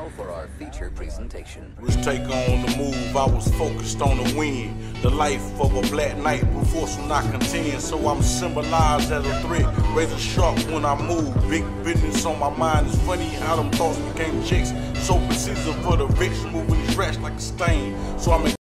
now for our feature presentation. Risk take on the move, I was focused on the win. The life of a black knight, force will not contend. So I'm symbolized as a threat, razor sharp when I move. Big business on my mind, it's funny how them thoughts became chicks. So precision for the rich, moving these rats like a stain. So I'm